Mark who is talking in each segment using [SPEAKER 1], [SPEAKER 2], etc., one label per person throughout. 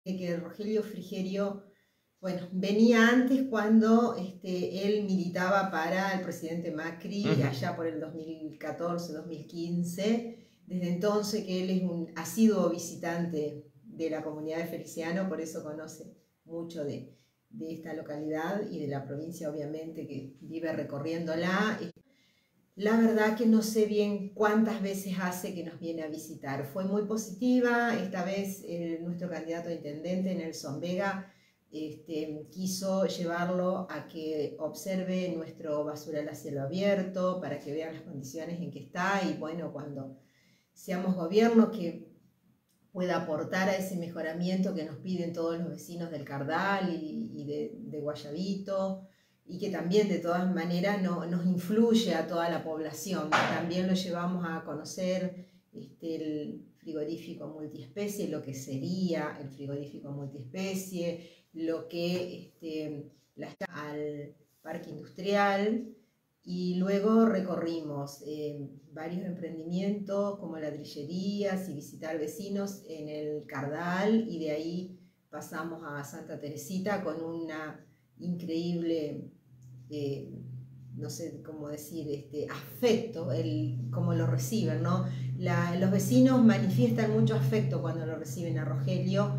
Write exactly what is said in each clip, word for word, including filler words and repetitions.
[SPEAKER 1] que Rogelio Frigerio, bueno, venía antes cuando este, él militaba para el presidente Macri, uh-huh. allá por el dos mil catorce, dos mil quince. Desde entonces que él es un asiduo visitante de la comunidad de Feliciano, por eso conoce mucho de, de esta localidad y de la provincia, obviamente, que vive recorriéndola. La verdad que no sé bien cuántas veces hace que nos viene a visitar. Fue muy positiva. Esta vez eh, nuestro candidato a intendente, Nelson Vega, este, quiso llevarlo a que observe nuestro basural a cielo abierto, para que vean las condiciones en que está, y bueno, cuando seamos gobierno, que pueda aportar a ese mejoramiento que nos piden todos los vecinos del Cardal y, y de, de Guayabito, y que también de todas maneras no, nos influye a toda la población. También lo llevamos a conocer este, el frigorífico multiespecie, lo que sería el frigorífico multiespecie, lo que este, la, al parque industrial, y luego recorrimos eh, varios emprendimientos como ladrillerías y visitar vecinos en el Cardal, y de ahí pasamos a Santa Teresita con una increíble, eh, no sé cómo decir, este, afecto, el, cómo lo reciben, ¿no? La, los vecinos manifiestan mucho afecto cuando lo reciben a Rogelio,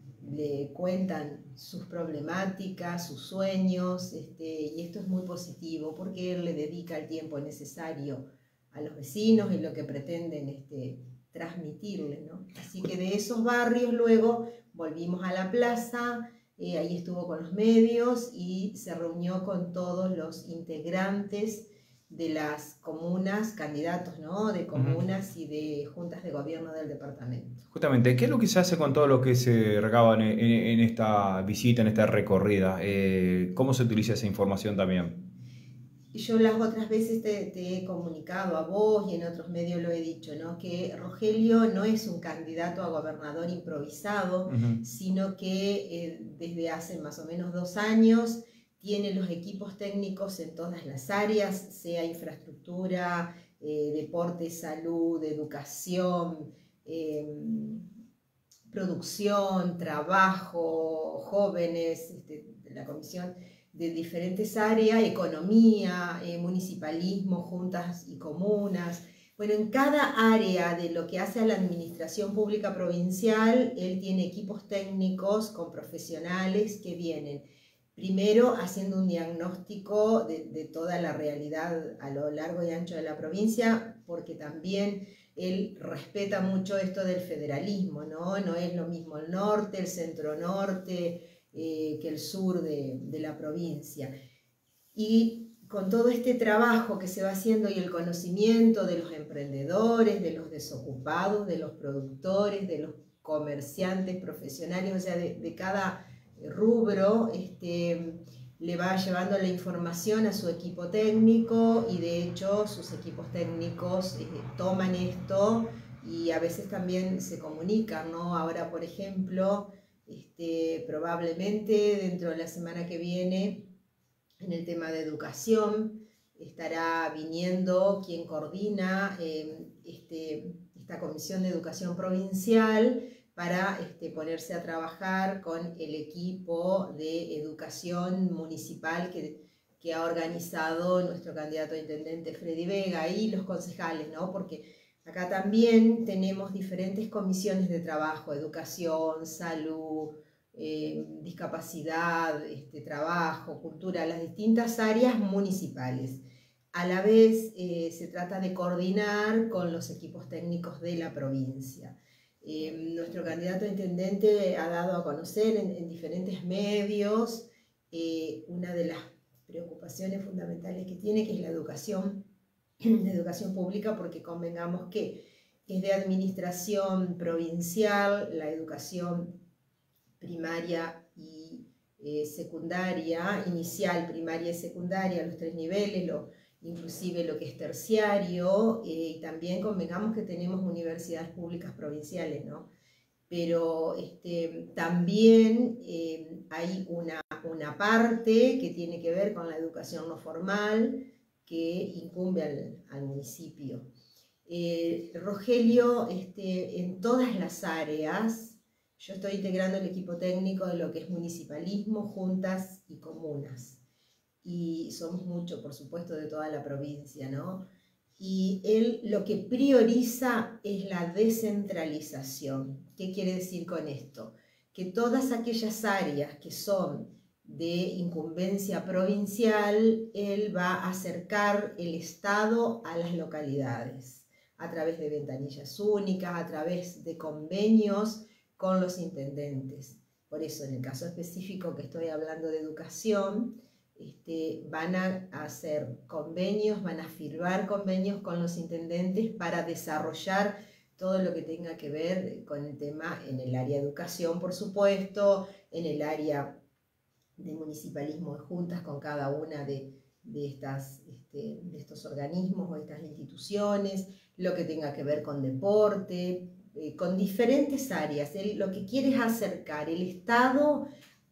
[SPEAKER 1] le cuentan sus problemáticas, sus sueños, este, y esto es muy positivo porque él le dedica el tiempo necesario a los vecinos y lo que pretenden este, transmitirle, ¿no? Así que de esos barrios luego volvimos a la plaza, eh, ahí estuvo con los medios y se reunió con todos los integrantes de las comunas, candidatos, ¿no? De comunas uh-huh. y de juntas de gobierno del departamento.
[SPEAKER 2] Justamente, ¿qué es lo que se hace con todo lo que se recaba en, en, en esta visita, en esta recorrida? Eh, ¿Cómo se utiliza esa información también?
[SPEAKER 1] Yo las otras veces te, te he comunicado a vos y en otros medios lo he dicho, ¿no? Que Rogelio no es un candidato a gobernador improvisado, uh-huh. sino que eh, desde hace más o menos dos años tiene los equipos técnicos en todas las áreas, sea infraestructura, eh, deporte, salud, educación, eh, producción, trabajo, jóvenes, este, la comisión de diferentes áreas, economía, eh, municipalismo, juntas y comunas. Bueno, en cada área de lo que hace a la administración pública provincial, él tiene equipos técnicos con profesionales que vienen primero haciendo un diagnóstico de, de toda la realidad a lo largo y ancho de la provincia, porque también él respeta mucho esto del federalismo, ¿no? No es lo mismo el norte, el centro norte, eh, que el sur de, de la provincia. Y con todo este trabajo que se va haciendo y el conocimiento de los emprendedores, de los desocupados, de los productores, de los comerciantes profesionales, o sea, de, de cada rubro, este, le va llevando la información a su equipo técnico, y de hecho sus equipos técnicos eh, toman esto y a veces también se comunican, ¿no? Ahora, por ejemplo, este, probablemente dentro de la semana que viene, en el tema de educación, estará viniendo quien coordina eh, este, esta Comisión de Educación Provincial para este, ponerse a trabajar con el equipo de educación municipal que, que ha organizado nuestro candidato a intendente Freddy Vega y los concejales, ¿no? Porque acá también tenemos diferentes comisiones de trabajo: educación, salud, eh, discapacidad, este, trabajo, cultura, las distintas áreas municipales. A la vez eh, se trata de coordinar con los equipos técnicos de la provincia. Eh, nuestro candidato a intendente ha dado a conocer en, en diferentes medios eh, una de las preocupaciones fundamentales que tiene, que es la educación, la educación pública, porque convengamos que es de administración provincial la educación primaria y eh, secundaria, inicial, primaria y secundaria, los tres niveles, lo, inclusive lo que es terciario, eh, y también convengamos que tenemos universidades públicas provinciales, ¿no? Pero este, también eh, hay una, una parte que tiene que ver con la educación no formal, que incumbe al, al municipio. Eh, Rogelio, este, en todas las áreas, Yo estoy integrando el equipo técnico de lo que es municipalismo, juntas y comunas. Y somos muchos, por supuesto, de toda la provincia, ¿no? Y él lo que prioriza es la descentralización. ¿Qué quiere decir con esto? Que todas aquellas áreas que son de incumbencia provincial, él va a acercar el Estado a las localidades, a través de ventanillas únicas, a través de convenios con los intendentes. Por eso, en el caso específico que estoy hablando de educación, este, van a hacer convenios, van a firmar convenios con los intendentes para desarrollar todo lo que tenga que ver con el tema en el área de educación, por supuesto, en el área de municipalismo de juntas con cada una de, de, estas, este, de estos organismos o estas instituciones, lo que tenga que ver con deporte, eh, con diferentes áreas. Él lo que quiere es acercar el Estado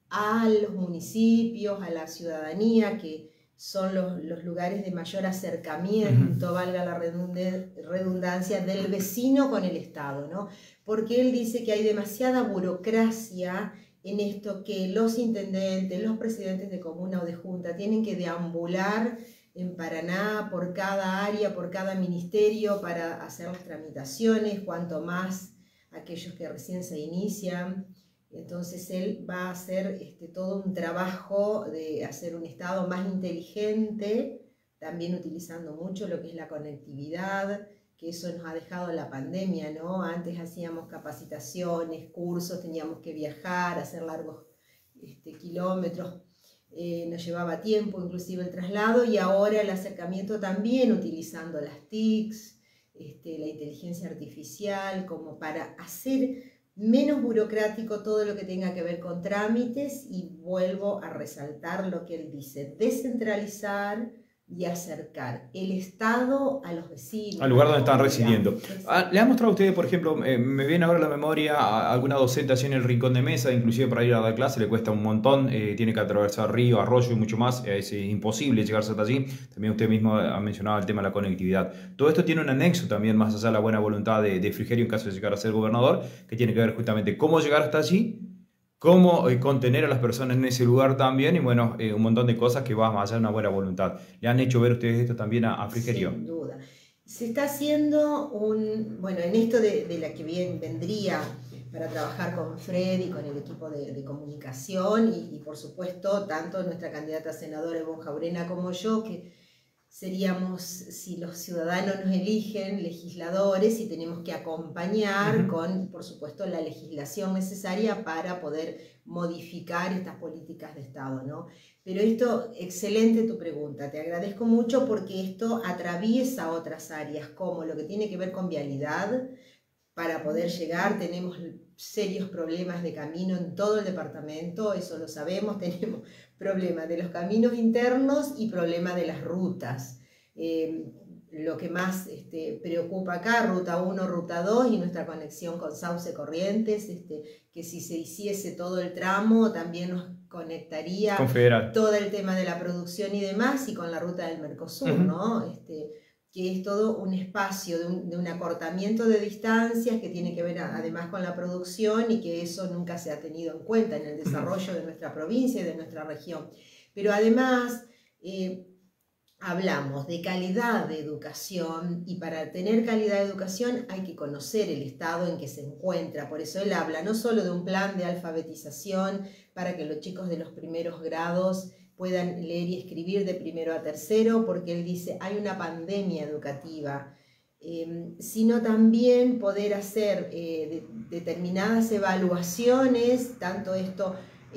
[SPEAKER 1] a los municipios, a la ciudadanía, que son los, los lugares de mayor acercamiento, uh-huh. valga la redundancia, del vecino con el Estado, ¿no? Porque él dice que hay demasiada burocracia en esto, que los intendentes, los presidentes de comuna o de junta tienen que deambular en Paraná por cada área, por cada ministerio para hacer las tramitaciones, cuanto más aquellos que recién se inician. Entonces él va a hacer este, todo un trabajo de hacer un Estado más inteligente, también utilizando mucho lo que es la conectividad, que eso nos ha dejado la pandemia, ¿no? Antes hacíamos capacitaciones, cursos, teníamos que viajar, hacer largos este, kilómetros, eh, nos llevaba tiempo inclusive el traslado, y ahora el acercamiento también utilizando las T I Cs, este, la inteligencia artificial, como para hacer menos burocrático todo lo que tenga que ver con trámites, y vuelvo a resaltar lo que él dice: descentralizar y acercar el Estado a los vecinos.
[SPEAKER 2] Al lugar donde están residiendo. Ah, ¿le ha mostrado a ustedes, por ejemplo, eh, me viene ahora a la memoria a alguna docente así en el rincón de mesa, inclusive para ir a dar clase le cuesta un montón, eh, tiene que atravesar río, arroyo y mucho más, eh, es imposible llegarse hasta allí? También usted mismo ha mencionado el tema de la conectividad. Todo esto tiene un anexo también, más allá de la buena voluntad de, de Frigerio en caso de llegar a ser gobernador, que tiene que ver justamente cómo llegar hasta allí, cómo eh, contener a las personas en ese lugar también, y bueno, eh, un montón de cosas que va más allá de una buena voluntad. ¿Le han hecho ver ustedes esto también a, a Frigerio?
[SPEAKER 1] Sin duda. Se está haciendo un, bueno, en esto de, de la que bien vendría para trabajar con Fred y con el equipo de, de comunicación, y, y por supuesto tanto nuestra candidata senadora Ivonne Jaurena como yo, que seríamos, si los ciudadanos nos eligen, legisladores, y tenemos que acompañar uh-huh. con, por supuesto, la legislación necesaria para poder modificar estas políticas de Estado, ¿no? Pero esto, excelente tu pregunta, te agradezco mucho, porque esto atraviesa otras áreas, como lo que tiene que ver con vialidad. Para poder llegar tenemos serios problemas de camino en todo el departamento, eso lo sabemos, tenemos problemas de los caminos internos y problemas de las rutas. Eh, lo que más este, preocupa acá, ruta uno, ruta dos y nuestra conexión con Sauce Corrientes, este, que si se hiciese todo el tramo también nos conectaría todo el tema de la producción y demás, y con la ruta del Mercosur, uh-huh. ¿no? Este, que es todo un espacio de un, de un acortamiento de distancias que tiene que ver a, además con la producción, y que eso nunca se ha tenido en cuenta en el desarrollo de nuestra provincia y de nuestra región. Pero además eh, hablamos de calidad de educación, y para tener calidad de educación hay que conocer el estado en que se encuentra. Por eso él habla no solo de un plan de alfabetización para que los chicos de los primeros grados puedan leer y escribir de primero a tercero, porque él dice hay una pandemia educativa, eh, sino también poder hacer eh, de, determinadas evaluaciones, tanto esto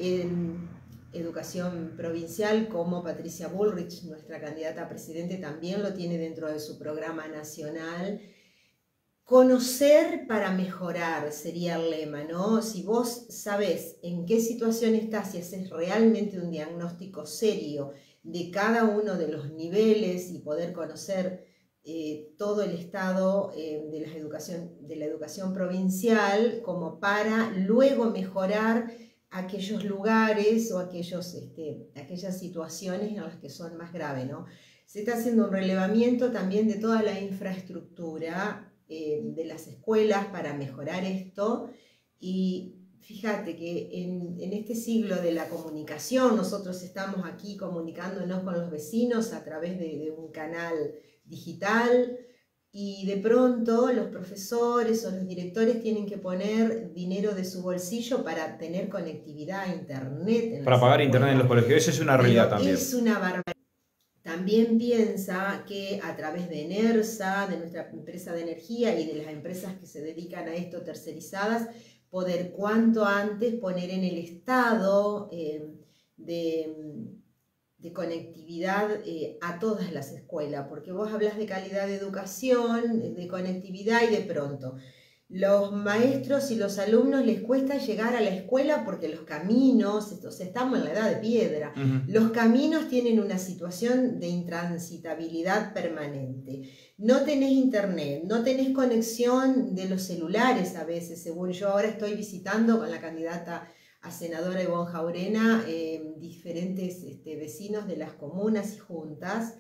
[SPEAKER 1] en educación provincial como Patricia Bullrich, nuestra candidata a presidente, también lo tiene dentro de su programa nacional. Conocer para mejorar sería el lema, ¿no? Si vos sabés en qué situación estás y haces realmente un diagnóstico serio de cada uno de los niveles, y poder conocer eh, todo el estado eh, de, la educación, de la educación provincial, como para luego mejorar aquellos lugares o aquellos, este, aquellas situaciones en las que son más graves, ¿no? Se está haciendo un relevamiento también de toda la infraestructura de las escuelas para mejorar esto, y fíjate que en, en este siglo de la comunicación, nosotros estamos aquí comunicándonos con los vecinos a través de, de un canal digital, y de pronto los profesores o los directores tienen que poner dinero de su bolsillo para tener conectividad a internet. En
[SPEAKER 2] para pagar internet en los colegios, eso es una realidad
[SPEAKER 1] Pero
[SPEAKER 2] también.
[SPEAKER 1] Es una barbaridad. También piensa que a través de ENERSA, de nuestra empresa de energía y de las empresas que se dedican a esto tercerizadas, poder cuanto antes poner en el estado eh, de, de conectividad eh, a todas las escuelas, porque vos hablas de calidad de educación, de conectividad, y de pronto los maestros y los alumnos les cuesta llegar a la escuela porque los caminos, o sea, estamos en la edad de piedra, uh-huh. Los caminos tienen una situación de intransitabilidad permanente. No tenés internet, no tenés conexión de los celulares a veces, según yo ahora estoy visitando con la candidata a senadora Ivonne Jaurena, eh, diferentes este, vecinos de las comunas y juntas,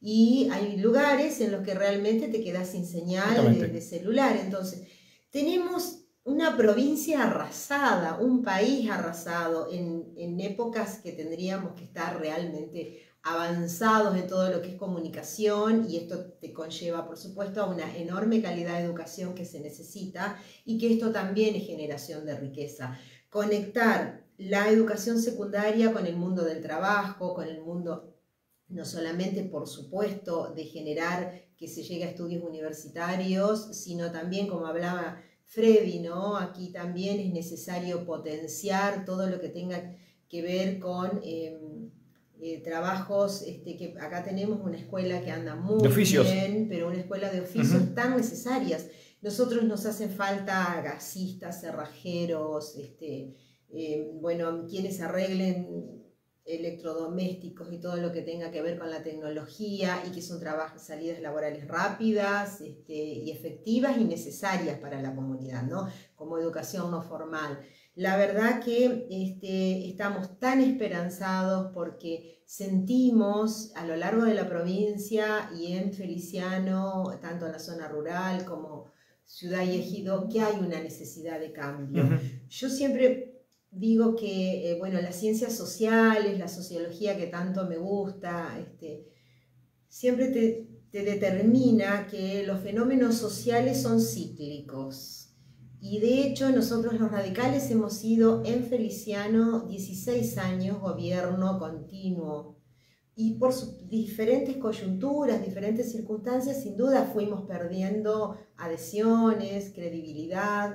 [SPEAKER 1] y hay lugares en los que realmente te quedas sin señal de, de celular. Entonces, tenemos una provincia arrasada, un país arrasado en, en épocas que tendríamos que estar realmente avanzados en todo lo que es comunicación, y esto te conlleva, por supuesto, a una enorme calidad de educación que se necesita, y que esto también es generación de riqueza. Conectar la educación secundaria con el mundo del trabajo, con el mundo no solamente, por supuesto, de generar que se llegue a estudios universitarios, sino también, como hablaba Freddy, ¿no? Aquí también es necesario potenciar todo lo que tenga que ver con eh, eh, trabajos, este, que acá tenemos una escuela que anda muy bien, pero una escuela de oficios uh-huh. tan necesarias. Nosotros nos hacen falta gasistas, cerrajeros, este, eh, bueno, quienes arreglen electrodomésticos y todo lo que tenga que ver con la tecnología, y que son trabajos, salidas laborales rápidas este, y efectivas y necesarias para la comunidad, ¿no? Como educación no formal. La verdad que este, estamos tan esperanzados porque sentimos a lo largo de la provincia y en Feliciano, tanto en la zona rural como Ciudad y Ejido, que hay una necesidad de cambio. Uh-huh. Yo siempre digo que, eh, bueno, las ciencias sociales, la sociología que tanto me gusta, este, siempre te, te determina que los fenómenos sociales son cíclicos. Y de hecho nosotros los radicales hemos sido en Feliciano dieciséis años gobierno continuo. Y por sus diferentes coyunturas, diferentes circunstancias, sin duda fuimos perdiendo adhesiones, credibilidad.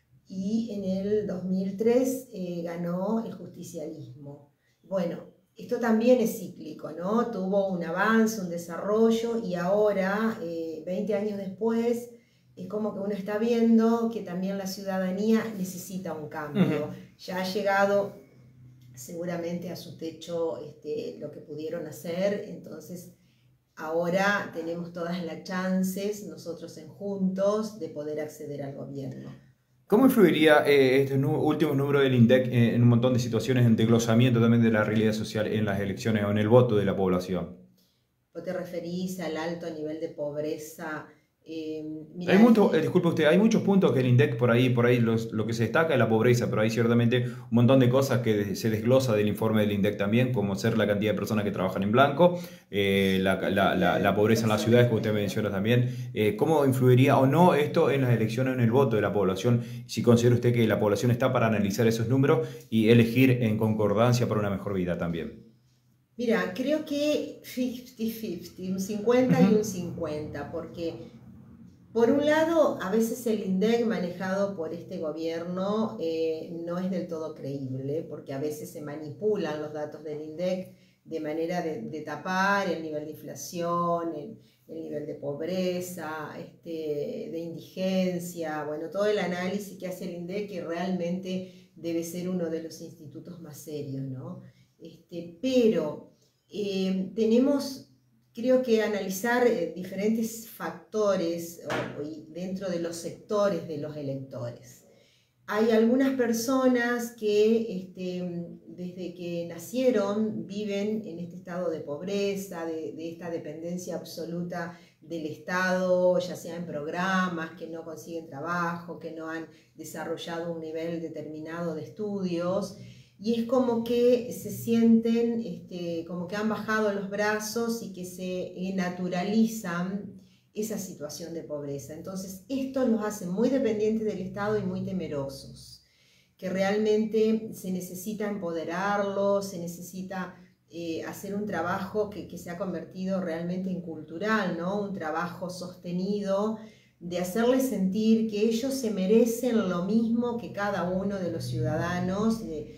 [SPEAKER 1] Y en el dos mil tres eh, ganó el justicialismo. Bueno, esto también es cíclico, ¿no? Tuvo un avance, un desarrollo, y ahora, eh, veinte años después, es como que uno está viendo que también la ciudadanía necesita un cambio. Uh-huh. Ya ha llegado seguramente a su techo este, lo que pudieron hacer, entonces ahora tenemos todas las chances, nosotros en Juntos, de poder acceder al gobierno.
[SPEAKER 2] ¿Cómo influiría eh, estos últimos números del INDEC eh, en un montón de situaciones de desglosamiento también de la realidad social en las elecciones o en el voto de la población?
[SPEAKER 1] ¿Vos te referís al alto nivel de pobreza? Eh,
[SPEAKER 2] hay mucho, eh, disculpe usted, hay muchos puntos que el INDEC por ahí, por ahí los, lo que se destaca es la pobreza, pero hay ciertamente un montón de cosas que se desglosa del informe del INDEC también, como ser la cantidad de personas que trabajan en blanco, eh, la, la, la, la pobreza en las ciudades, que usted menciona también. Eh, ¿Cómo influiría o no esto en las elecciones, en el voto de la población? Si considera usted que la población está para analizar esos números y elegir en concordancia para una mejor vida también.
[SPEAKER 1] Mira, creo que cincuenta cincuenta, un cincuenta uh-huh. y un cincuenta, porque por un lado, a veces el INDEC manejado por este gobierno eh, no es del todo creíble, porque a veces se manipulan los datos del INDEC de manera de, de tapar el nivel de inflación, el, el nivel de pobreza, este, de indigencia, bueno, todo el análisis que hace el INDEC, que realmente debe ser uno de los institutos más serios, ¿no? Este, pero eh, tenemos... Creo que analizar eh, diferentes factores o, o, dentro de los sectores de los electores. Hay algunas personas que este, desde que nacieron viven en este estado de pobreza, de, de esta dependencia absoluta del Estado, ya sea en programas, que no consiguen trabajo, que no han desarrollado un nivel determinado de estudios, y es como que se sienten, este, como que han bajado los brazos y que se naturalizan esa situación de pobreza. Entonces, esto los hace muy dependientes del Estado y muy temerosos, que realmente se necesita empoderarlos, se necesita eh, hacer un trabajo que, que se ha convertido realmente en cultural, ¿no? Un trabajo sostenido de hacerles sentir que ellos se merecen lo mismo que cada uno de los ciudadanos, de,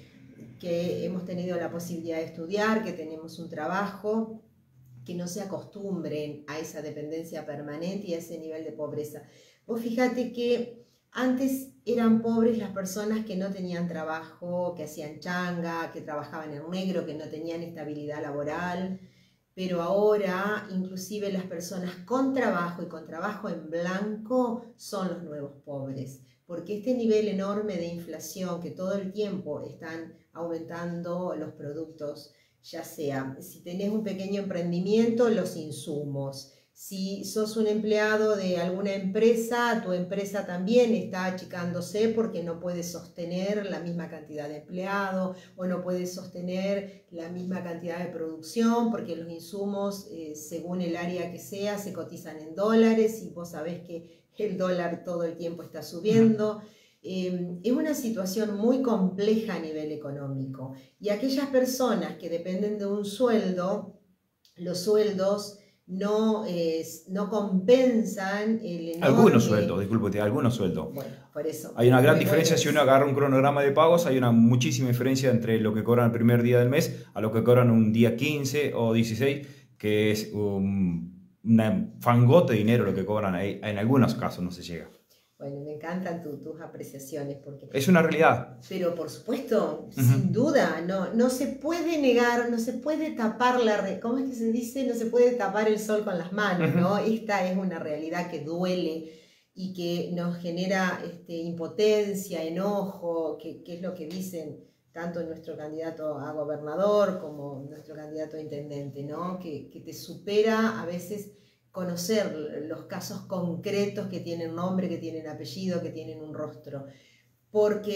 [SPEAKER 1] que hemos tenido la posibilidad de estudiar, que tenemos un trabajo, que no se acostumbren a esa dependencia permanente y a ese nivel de pobreza. Vos fíjate que antes eran pobres las personas que no tenían trabajo, que hacían changa, que trabajaban en negro, que no tenían estabilidad laboral, pero ahora inclusive las personas con trabajo y con trabajo en blanco son los nuevos pobres, porque este nivel enorme de inflación que todo el tiempo están aumentando los productos, ya sea, si tenés un pequeño emprendimiento, los insumos. Si sos un empleado de alguna empresa, tu empresa también está achicándose porque no puede sostener la misma cantidad de empleados o no puede sostener la misma cantidad de producción porque los insumos, eh, según el área que sea, se cotizan en dólares y vos sabés que el dólar todo el tiempo está subiendo. Eh, es una situación muy compleja a nivel económico y aquellas personas que dependen de un sueldo, los sueldos no, eh, no compensan el enorme...
[SPEAKER 2] Algunos sueldos, discúlpate, algunos sueldos.
[SPEAKER 1] Bueno, por eso.
[SPEAKER 2] Hay una gran
[SPEAKER 1] bueno,
[SPEAKER 2] diferencia,
[SPEAKER 1] es...
[SPEAKER 2] si uno agarra un cronograma de pagos, hay una muchísima diferencia entre lo que cobran el primer día del mes a lo que cobran un día quince o dieciséis, que es un una fangote de dinero lo que cobran ahí. En algunos casos no se llega.
[SPEAKER 1] Bueno, me encantan tu, tus apreciaciones porque...
[SPEAKER 2] Es una realidad.
[SPEAKER 1] Pero por supuesto,
[SPEAKER 2] Uh-huh.
[SPEAKER 1] sin duda, no, no se puede negar, no se puede tapar la... Re... ¿Cómo es que se dice? No se puede tapar el sol con las manos, uh-huh. ¿no? Esta es una realidad que duele y que nos genera este, impotencia, enojo, que, que es lo que dicen tanto nuestro candidato a gobernador como nuestro candidato a intendente, ¿no? Que, que te supera a veces... conocer los casos concretos que tienen nombre, que tienen apellido, que tienen un rostro, porque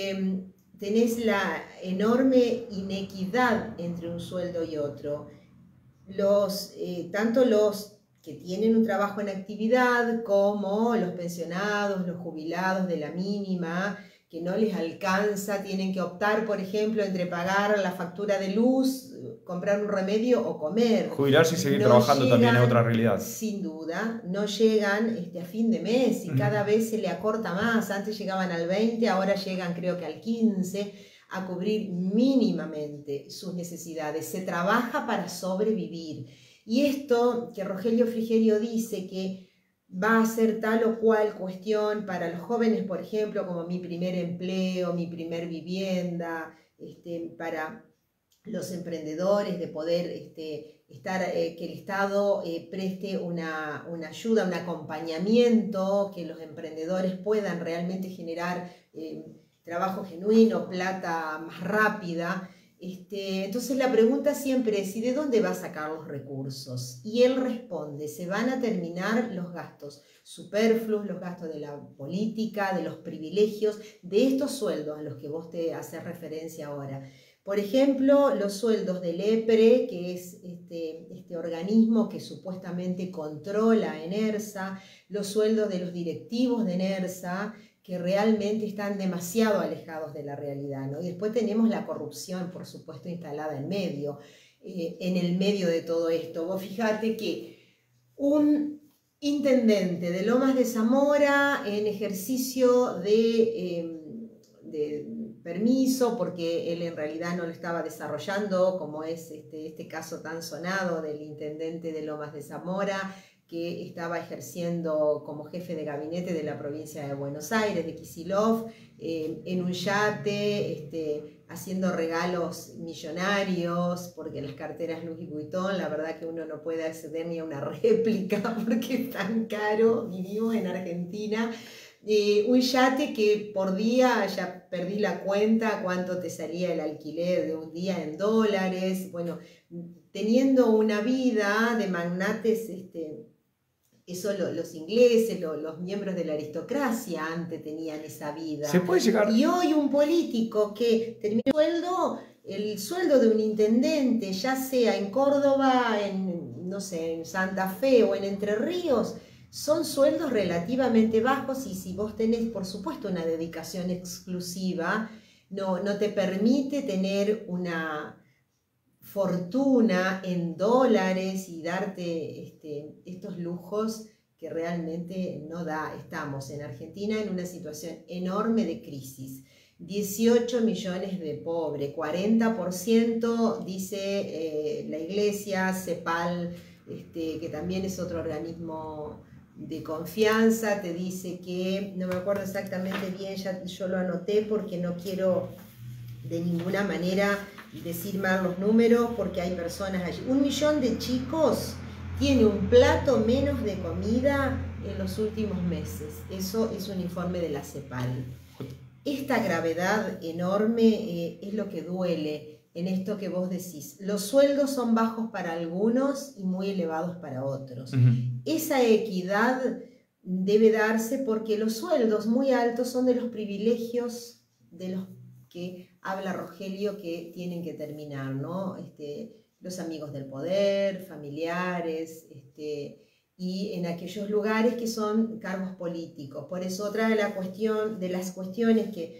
[SPEAKER 1] tenés la enorme inequidad entre un sueldo y otro. Los, eh, tanto los que tienen un trabajo en actividad como los pensionados, los jubilados de la mínima, que no les alcanza, tienen que optar, por ejemplo, entre pagar la factura de luz, comprar un remedio o comer.
[SPEAKER 2] Jubilarse y seguir
[SPEAKER 1] no
[SPEAKER 2] trabajando
[SPEAKER 1] llegan,
[SPEAKER 2] también es otra realidad.
[SPEAKER 1] Sin duda, no llegan este, a fin de mes y uh-huh. cada vez se le acorta más. Antes llegaban al veinte, ahora llegan creo que al quince, a cubrir mínimamente sus necesidades. Se trabaja para sobrevivir. Y esto que Rogelio Frigerio dice que va a ser tal o cual cuestión para los jóvenes, por ejemplo, como mi primer empleo, mi primer vivienda, este, para los emprendedores de poder este, estar, eh, que el Estado eh, preste una, una ayuda, un acompañamiento, que los emprendedores puedan realmente generar eh, trabajo genuino, plata más rápida. Este, entonces la pregunta siempre es, ¿y de dónde va a sacar los recursos? Y él responde, se van a terminar los gastos superfluos, los gastos de la política, de los privilegios, de estos sueldos a los que vos te haces referencia ahora. Por ejemplo, los sueldos del EPRE, que es este, este organismo que supuestamente controla a ENERSA, los sueldos de los directivos de ENERSA, que realmente están demasiado alejados de la realidad, ¿no? Y después tenemos la corrupción, por supuesto, instalada en medio, eh, en el medio de todo esto. Vos fíjate que un intendente de Lomas de Zamora, en ejercicio de, eh, de permiso, porque él en realidad no lo estaba desarrollando, como es este, este caso tan sonado del intendente de Lomas de Zamora, que estaba ejerciendo como jefe de gabinete de la provincia de Buenos Aires, de Kicillof, eh, en un yate, este, haciendo regalos millonarios, porque las carteras Louis Vuitton, la verdad que uno no puede acceder ni a una réplica, porque es tan caro, vivimos en Argentina. Eh, un yate que por día, ya perdí la cuenta, cuánto te salía el alquiler de un día en dólares, bueno, teniendo una vida de magnates, este, Eso lo, los ingleses, lo, los miembros de la aristocracia antes tenían esa vida.
[SPEAKER 2] Se puede llegar...
[SPEAKER 1] Y hoy un político que termina el sueldo, el sueldo de un intendente, ya sea en Córdoba, en, no sé, en Santa Fe o en Entre Ríos, son sueldos relativamente bajos, y si vos tenés, por supuesto, una dedicación exclusiva, no, no te permite tener una fortuna en dólares y darte este, estos lujos que realmente no da. Estamos en Argentina en una situación enorme de crisis. dieciocho millones de pobres, cuarenta por ciento dice eh, la Iglesia, CEPAL, este, que también es otro organismo de confianza, te dice que, no me acuerdo exactamente bien, ya yo lo anoté porque no quiero de ninguna manera decir mal los números, porque hay personas allí. Un millón de chicos tiene un plato menos de comida en los últimos meses. Eso es un informe de la CEPAL. Esta gravedad enorme eh, es lo que duele en esto que vos decís. Los sueldos son bajos para algunos y muy elevados para otros. Uh-huh. Esa equidad debe darse porque los sueldos muy altos son de los privilegios de los que habla Rogelio que tienen que terminar, ¿no? Este, los amigos del poder, familiares, este, y en aquellos lugares que son cargos políticos. Por eso otra de, la cuestión, de las cuestiones que,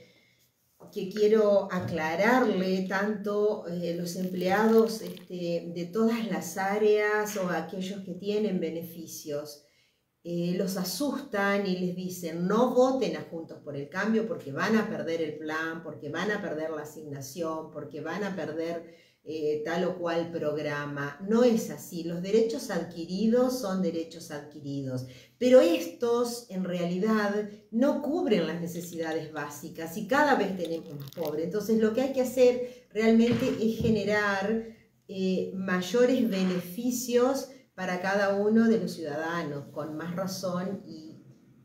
[SPEAKER 1] que quiero aclararle tanto eh, los empleados este, de todas las áreas o aquellos que tienen beneficios, Eh, los asustan y les dicen no voten a Juntos por el Cambio porque van a perder el plan, porque van a perder la asignación, porque van a perder eh, tal o cual programa. No es así, los derechos adquiridos son derechos adquiridos, pero estos en realidad no cubren las necesidades básicas y cada vez tenemos más pobres. Entonces lo que hay que hacer realmente es generar eh, mayores beneficios para cada uno de los ciudadanos, con más razón y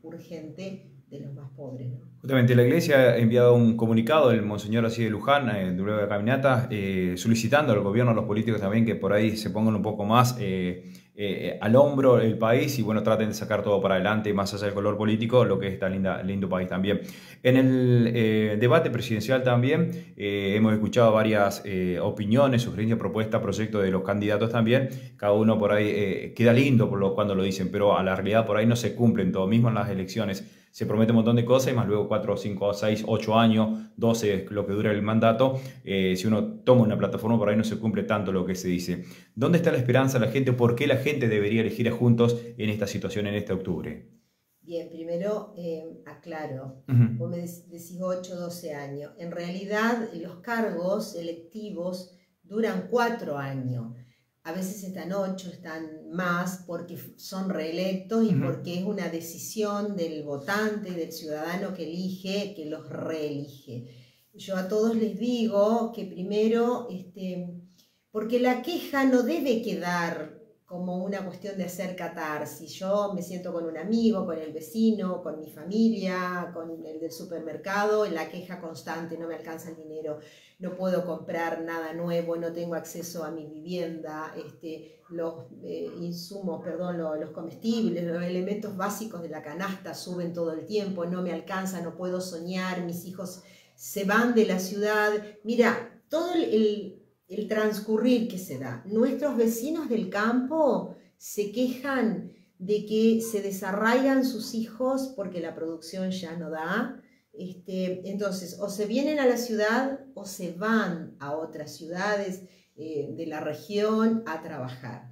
[SPEAKER 1] urgente de los más pobres, ¿no?
[SPEAKER 2] Justamente la Iglesia ha enviado un comunicado, el Monseñor así de Luján, eh, luego de la caminata, eh, solicitando al gobierno, a los políticos también, que por ahí se pongan un poco más eh, eh, al hombro el país y bueno, traten de sacar todo para adelante, más allá del color político, lo que es tan linda, lindo país también. En el eh, debate presidencial también eh, hemos escuchado varias eh, opiniones, sugerencias, propuestas, proyectos de los candidatos también. Cada uno por ahí eh, queda lindo por lo, cuando lo dicen, pero a la realidad por ahí no se cumplen todo, mismo en las elecciones. Se promete un montón de cosas y más luego cuatro, cinco, seis, ocho años, doce, lo que dura el mandato. Eh, si uno toma una plataforma, por ahí no se cumple tanto lo que se dice. ¿Dónde está la esperanza de la gente? ¿Por qué la gente debería elegir a Juntos en esta situación, en este octubre?
[SPEAKER 1] Bien, primero eh, aclaro, uh-huh. Vos me decís ocho, doce años. En realidad los cargos electivos duran cuatro años. A veces están ocho, están más, porque son reelectos y uh-huh. porque es una decisión del votante, del ciudadano que elige, que los reelige. Yo a todos les digo que primero, este, porque la queja no debe quedar como una cuestión de hacer catarsis. Yo me siento con un amigo, con el vecino, con mi familia, con el del supermercado, en la queja constante, no me alcanza el dinero, no puedo comprar nada nuevo, no tengo acceso a mi vivienda, este, los eh, insumos, perdón, los, los comestibles, los elementos básicos de la canasta suben todo el tiempo, no me alcanza, no puedo soñar, mis hijos se van de la ciudad. Mira, todo el... el el transcurrir que se da. Nuestros vecinos del campo se quejan de que se desarraigan sus hijos porque la producción ya no da. Este, entonces, o se vienen a la ciudad o se van a otras ciudades eh, de la región a trabajar.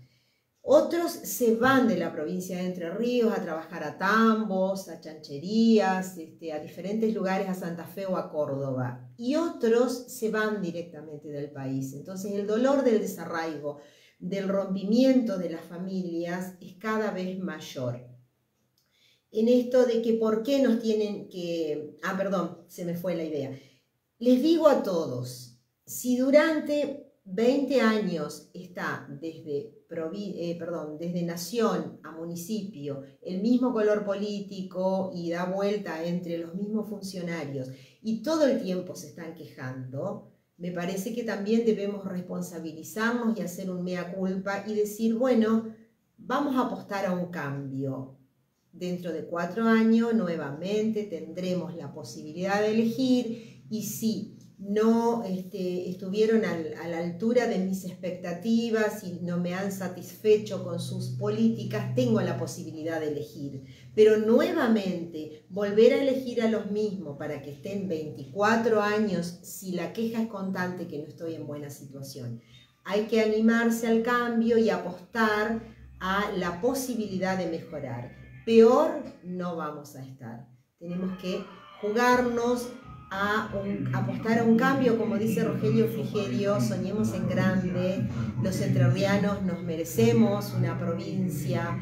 [SPEAKER 1] Otros se van de la provincia de Entre Ríos a trabajar a tambos, a chancherías, este, a diferentes lugares, a Santa Fe o a Córdoba. Y otros se van directamente del país. Entonces el dolor del desarraigo, del rompimiento de las familias es cada vez mayor. En esto de que por qué nos tienen que... Ah, perdón, se me fue la idea. Les digo a todos, si durante veinte años está desde, eh, perdón, desde nación a municipio el mismo color político y da vuelta entre los mismos funcionarios y todo el tiempo se están quejando, me parece que también debemos responsabilizarnos y hacer un mea culpa y decir, bueno, vamos a apostar a un cambio. Dentro de cuatro años nuevamente tendremos la posibilidad de elegir y si no este, estuvieron al, a la altura de mis expectativas y no me han satisfecho con sus políticas, tengo la posibilidad de elegir. Pero nuevamente, volver a elegir a los mismos para que estén veinticuatro años si la queja es constante que no estoy en buena situación. Hay que animarse al cambio y apostar a la posibilidad de mejorar. Peor no vamos a estar. Tenemos que jugarnos a un, apostar a un cambio, como dice Rogelio Frigerio, soñemos en grande, los entrerrianos nos merecemos una provincia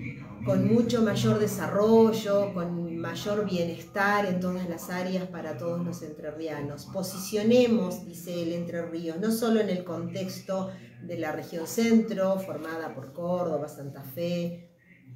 [SPEAKER 1] con mucho mayor desarrollo, con mayor bienestar en todas las áreas para todos los entrerrianos. Posicionemos, dice el Entre Ríos, no solo en el contexto de la región centro, formada por Córdoba, Santa Fe,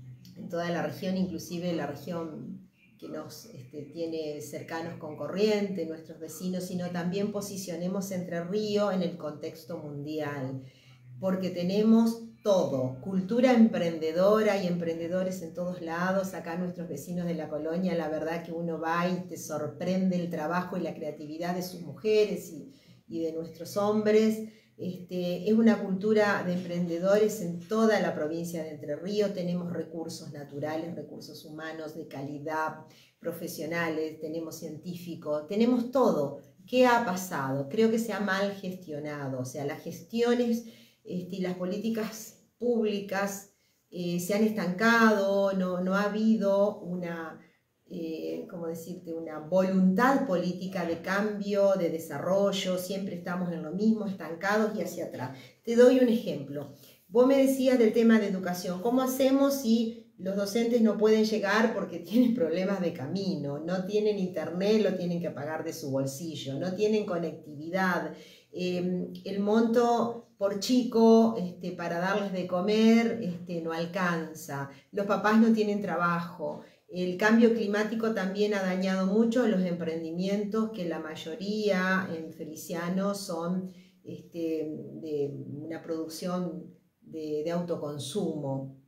[SPEAKER 1] en toda la región, inclusive la región que nos este, tiene cercanos con Corrientes, nuestros vecinos, sino también posicionemos Entre Ríos en el contexto mundial, porque tenemos todo, cultura emprendedora y emprendedores en todos lados. Acá nuestros vecinos de la colonia, la verdad que uno va y te sorprende el trabajo y la creatividad de sus mujeres y, y de nuestros hombres. Este, es una cultura de emprendedores en toda la provincia de Entre Ríos. Tenemos recursos naturales, recursos humanos de calidad, profesionales, tenemos científicos, tenemos todo. ¿Qué ha pasado? Creo que se ha mal gestionado, o sea, las gestiones este, y las políticas públicas eh, se han estancado, no, no ha habido una... Eh, ¿cómo decirte? Una voluntad política de cambio, de desarrollo, siempre estamos en lo mismo, estancados y hacia atrás. Te doy un ejemplo. Vos me decías del tema de educación. ¿Cómo hacemos si los docentes no pueden llegar porque tienen problemas de camino, no tienen internet, lo tienen que pagar de su bolsillo, no tienen conectividad? Eh, el monto por chico este, para darles de comer este, no alcanza, los papás no tienen trabajo. El cambio climático también ha dañado mucho los emprendimientos, que la mayoría en Feliciano son este, de una producción de, de autoconsumo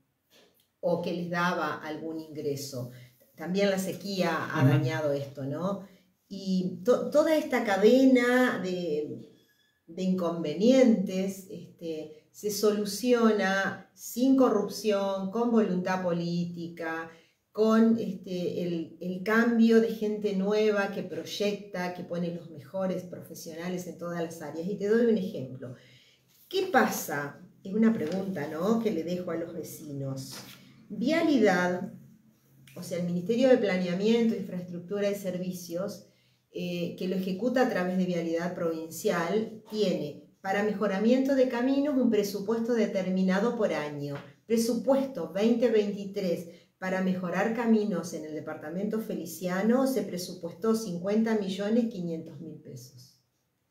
[SPEAKER 1] o que les daba algún ingreso. También la sequía ha uh-huh. dañado esto, ¿no? Y to, toda esta cadena de, de inconvenientes este, se soluciona sin corrupción, con voluntad política, con este, el, el cambio de gente nueva que proyecta, que pone los mejores profesionales en todas las áreas. Y te doy un ejemplo. ¿Qué pasa? Es una pregunta, ¿no?, que le dejo a los vecinos. Vialidad, o sea, el Ministerio de Planeamiento, Infraestructura y Servicios, eh, que lo ejecuta a través de Vialidad Provincial, tiene para mejoramiento de caminos un presupuesto determinado por año. Presupuesto veinte veintitrés. Para mejorar caminos en el departamento Feliciano se presupuestó cincuenta millones quinientos mil pesos.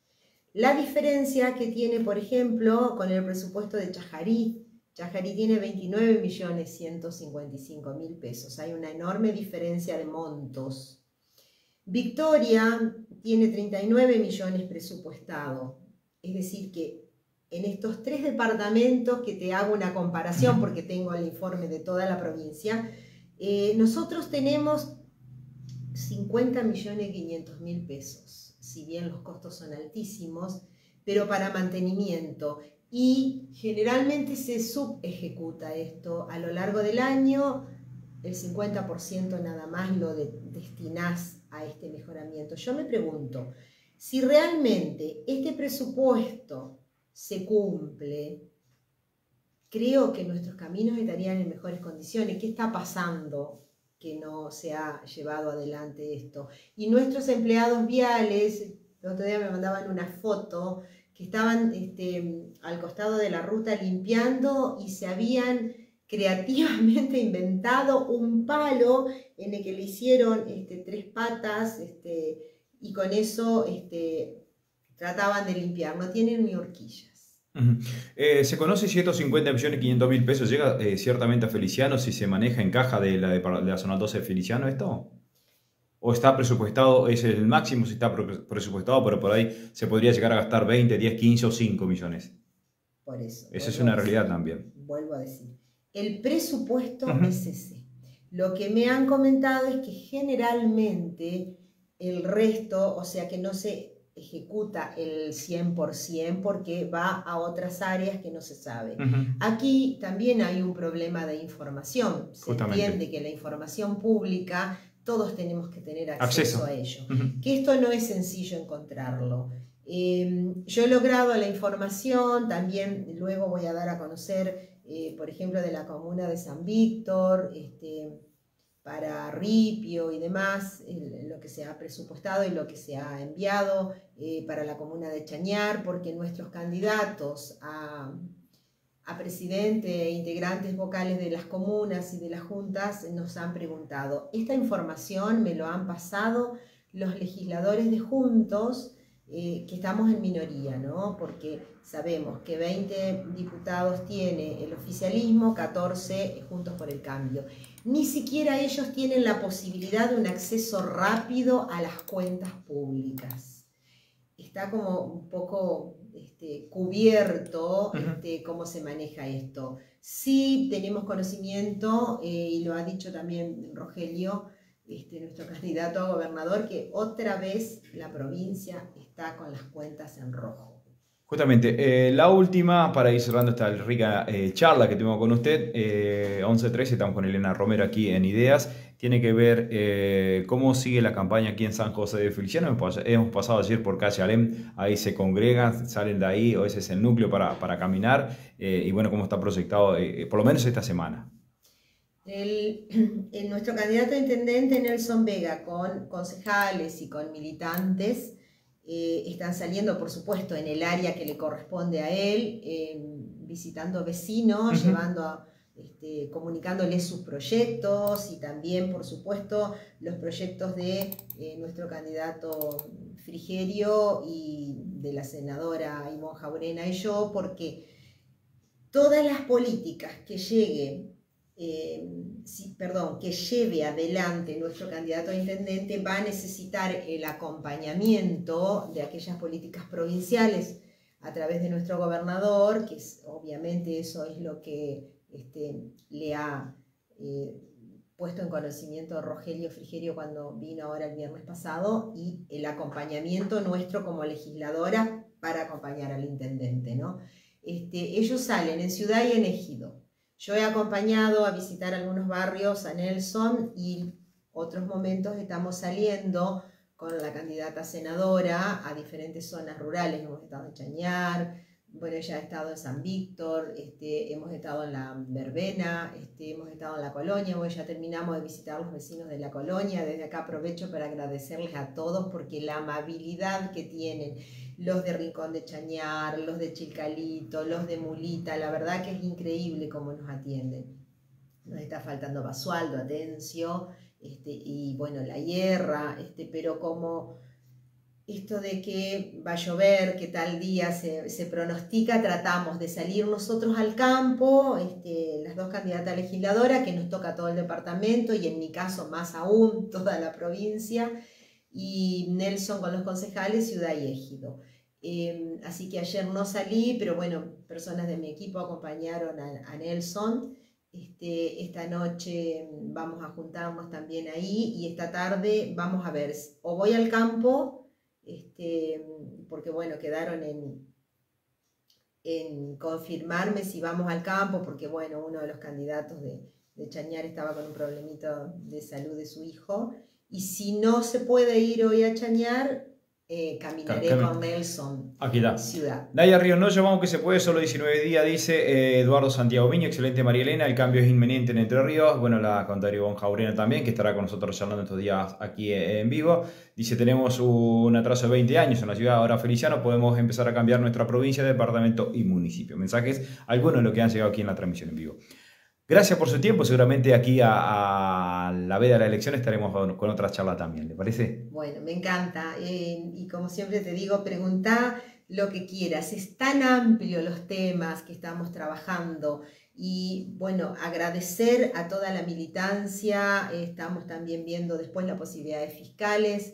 [SPEAKER 1] La diferencia que tiene, por ejemplo, con el presupuesto de Chajarí. Chajarí tiene veintinueve millones ciento cincuenta y cinco mil pesos. Hay una enorme diferencia de montos. Victoria tiene treinta y nueve millones presupuestado. Es decir que en estos tres departamentos, que te hago una comparación porque tengo el informe de toda la provincia, eh, nosotros tenemos cincuenta millones quinientos mil pesos, si bien los costos son altísimos, pero para mantenimiento. Y generalmente se subejecuta esto a lo largo del año, el cincuenta por ciento nada más lo de, destinás a este mejoramiento. Yo me pregunto, si realmente este presupuesto se cumple, creo que nuestros caminos estarían en mejores condiciones. ¿Qué está pasando que no se ha llevado adelante esto? Y nuestros empleados viales, el otro día me mandaban una foto, que estaban este, al costado de la ruta limpiando y se habían creativamente inventado un palo en el que le hicieron este, tres patas este, y con eso este, trataban de limpiar, no tienen ni horquillas.
[SPEAKER 2] Uh-huh. eh, ¿Se conoce si estos cincuenta millones quinientos mil pesos llega eh, ciertamente a Feliciano, si se maneja en caja de la, de, de la zona doce de Feliciano esto? ¿O está presupuestado, es el máximo si está presupuestado, pero por ahí se podría llegar a gastar veinte, diez, quince o cinco millones?
[SPEAKER 1] Por eso.
[SPEAKER 2] Esa es una realidad también.
[SPEAKER 1] Vuelvo a decir, El presupuesto
[SPEAKER 2] Uh-huh.
[SPEAKER 1] es ese. Lo que me han comentado es que generalmente el resto, o sea que no se ejecuta el cien por ciento porque va a otras áreas que no se sabe.
[SPEAKER 2] Uh-huh.
[SPEAKER 1] Aquí también hay un problema de información. Se
[SPEAKER 2] Justamente.
[SPEAKER 1] entiende que la información pública, todos tenemos que tener acceso,
[SPEAKER 2] Acceso.
[SPEAKER 1] a ello.
[SPEAKER 2] Uh-huh.
[SPEAKER 1] Que esto no es sencillo encontrarlo. Eh, yo he logrado la información, también luego voy a dar a conocer, eh, por ejemplo, de la comuna de San Víctor, este, para Ripio y demás, el, lo que se ha presupuestado y lo que se ha enviado eh, para la comuna de Chañar, porque nuestros candidatos a, a presidente e integrantes vocales de las comunas y de las juntas nos han preguntado. Esta información me lo han pasado los legisladores de Juntos, eh, que estamos en minoría, ¿no? Porque sabemos que veinte diputados tiene el oficialismo, catorce Juntos por el Cambio. Ni siquiera ellos tienen la posibilidad de un acceso rápido a las cuentas públicas. Está como un poco este, cubierto uh-huh. este, cómo se maneja esto. Sí tenemos conocimiento, eh, y lo ha dicho también Rogelio, este, nuestro candidato a gobernador, que otra vez la provincia está con las cuentas en rojo.
[SPEAKER 2] Justamente, eh, la última, para ir cerrando esta rica eh, charla que tuvimos con usted, eh, once trece, estamos con Elena Romero aquí en Ideas, tiene que ver eh, cómo sigue la campaña aquí en San José de Feliciano. Hemos pasado ayer por calle Alem, ahí se congregan, salen de ahí, o ese es el núcleo para, para caminar, eh, y bueno, cómo está proyectado, eh, por lo menos esta semana.
[SPEAKER 1] El, el, nuestro candidato a intendente, Nelson Vega, con concejales y con militantes, eh, están saliendo, por supuesto, en el área que le corresponde a él, eh, visitando vecinos, uh-huh. llevando a, este, comunicándoles sus proyectos y también, por supuesto, los proyectos de eh, nuestro candidato Frigerio y de la senadora Ivonne Jaurena y yo, porque todas las políticas que lleguen Eh, sí, perdón, que lleve adelante nuestro candidato a intendente va a necesitar el acompañamiento de aquellas políticas provinciales a través de nuestro gobernador, que es, obviamente eso es lo que este, le ha eh, puesto en conocimiento Rogelio Frigerio cuando vino ahora el viernes pasado, y el acompañamiento nuestro como legisladora para acompañar al intendente, ¿no? Este, ellos salen en Ciudad y en Ejido. Yo he acompañado a visitar algunos barrios a Nelson y otros momentos estamos saliendo con la candidata senadora a diferentes zonas rurales. Hemos estado en Chañar, bueno, ella ha estado en San Víctor, este, hemos estado en la Verbena, este, hemos estado en la Colonia. Bueno, ya terminamos de visitar a los vecinos de la Colonia. Desde acá aprovecho para agradecerles a todos porque la amabilidad que tienen los de Rincón de Chañar, los de Chilcalito, los de Mulita, la verdad que es increíble cómo nos atienden. Nos está faltando Basualdo, Atencio, este, y bueno, La Hierra, este, pero como esto de que va a llover, que tal día se, se pronostica, tratamos de salir nosotros al campo, este, las dos candidatas a legisladora, que nos toca todo el departamento y en mi caso más aún toda la provincia, y Nelson con los concejales, Ciudad y Ejido. Eh, así que ayer no salí, pero bueno, personas de mi equipo acompañaron a, a Nelson. Este, esta noche vamos a juntarnos también ahí y esta tarde vamos a ver, o voy al campo, este, porque bueno, quedaron en, en confirmarme si vamos al campo, porque bueno, uno de los candidatos de, de Chañar estaba con un problemito de salud de su hijo. Y si no se puede ir hoy a Chañar, eh, caminaré Cam con Nelson.
[SPEAKER 2] Aquí está.
[SPEAKER 1] Ciudad.
[SPEAKER 2] Naya Ríos, no llamamos que se puede, solo diecinueve días, dice eh, Eduardo Santiago Viño. Excelente, María Elena. El cambio es inminente en Entre Ríos. Bueno, la contadora Ivonne Jaurena también, que estará con nosotros charlando estos días aquí en vivo. Dice, tenemos un atraso de veinte años en la ciudad ahora Feliciano. Podemos empezar a cambiar nuestra provincia, departamento y municipio. Mensajes, algunos de los que han llegado aquí en la transmisión en vivo. Gracias por su tiempo. Seguramente aquí a, a la veda de la elección estaremos con, con otra charla también. ¿Le parece?
[SPEAKER 1] Bueno, me encanta. Eh, y como siempre te digo, preguntá lo que quieras. Es tan amplio los temas que estamos trabajando. Y bueno, agradecer a toda la militancia. Eh, estamos también viendo después la posibilidad de fiscales.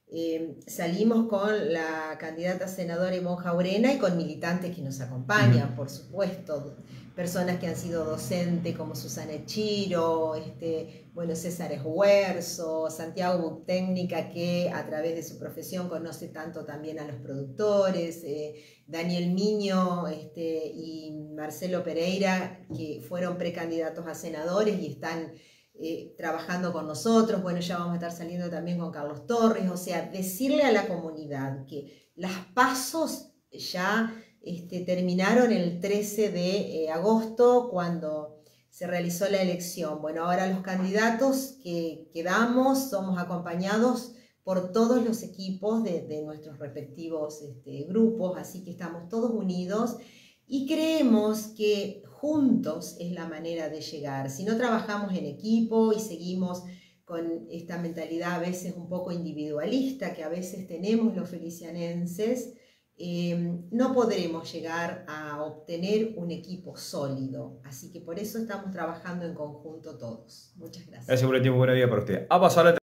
[SPEAKER 1] Eh, salimos con la candidata senadora Ivonne Jaurena y con militantes que nos acompañan, uh-huh. por supuesto, personas que han sido docentes como Susana Echiro, este, bueno, César Eshuerzo, Santiago Buctécnica, que a través de su profesión conoce tanto también a los productores, eh, Daniel Miño este, y Marcelo Pereira, que fueron precandidatos a senadores y están Eh, trabajando con nosotros. Bueno, ya vamos a estar saliendo también con Carlos Torres, o sea, decirle a la comunidad que las pasos ya este, terminaron el trece de eh, agosto cuando se realizó la elección. Bueno, ahora los candidatos que quedamos somos acompañados por todos los equipos de, de nuestros respectivos este, grupos, así que estamos todos unidos y creemos que juntos es la manera de llegar. Si no trabajamos en equipo y seguimos con esta mentalidad a veces un poco individualista que a veces tenemos los felicianenses, eh, no podremos llegar a obtener un equipo sólido. Así que por eso estamos trabajando en conjunto todos. Muchas gracias.
[SPEAKER 2] Gracias por el tiempo, buena vida para usted. A pasar